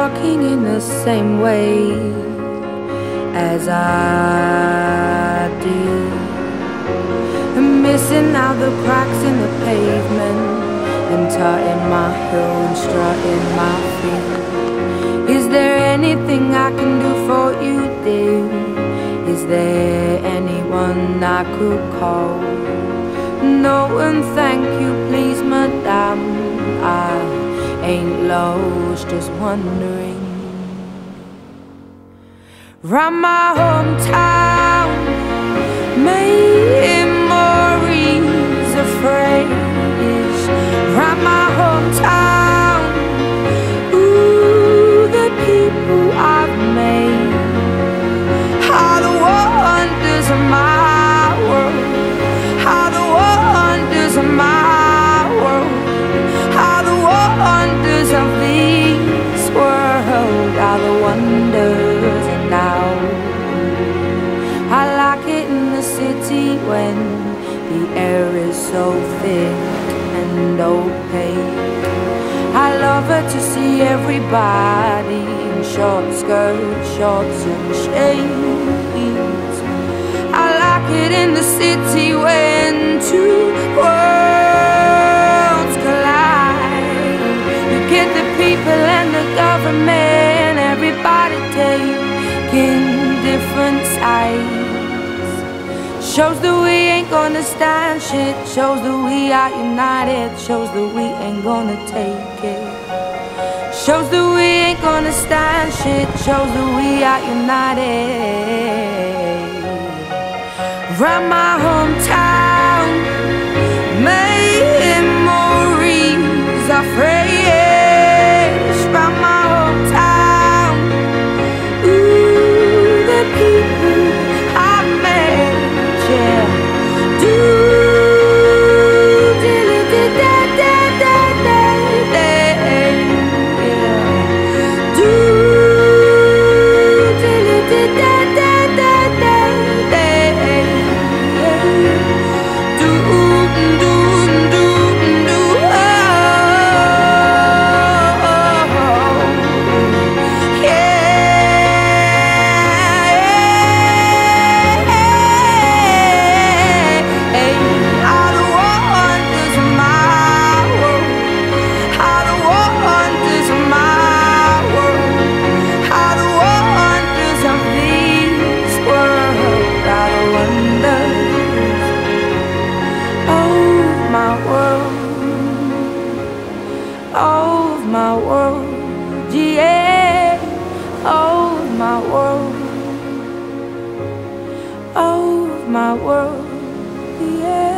walking in the same way as I did, and missing out the cracks in the pavement, and tutting my heel and strutting my feet. Is there anything I can do for you, dear? Is there anyone I could call? No, and thank you, please, madame. I ain't lost, just wondering. Round my hometown, memories of phrase. Round my hometown, ooh, the people I've made are the wonders of my world. Are the wonders of my world. Are the wonders of this world. Are the wonders. And now I like it in the city when the air is so thick and opaque. I love it to see everybody in short skirts, shorts and shades. I like it in the city when two worlds collide. You get the people and the government, everybody taking different sides. Shows that we ain't gonna stand shit. Shows that we are united. Shows that we ain't gonna take it. Shows that we ain't gonna stand shit. Shows that we are united. Round my hometown, memories are fresh. Round my hometown, ooh, the people I've met, yeah. Do dilly da da da da da, yeah. Do dilly da da da da da. Of my world, yeah, of my world, of my world, yeah.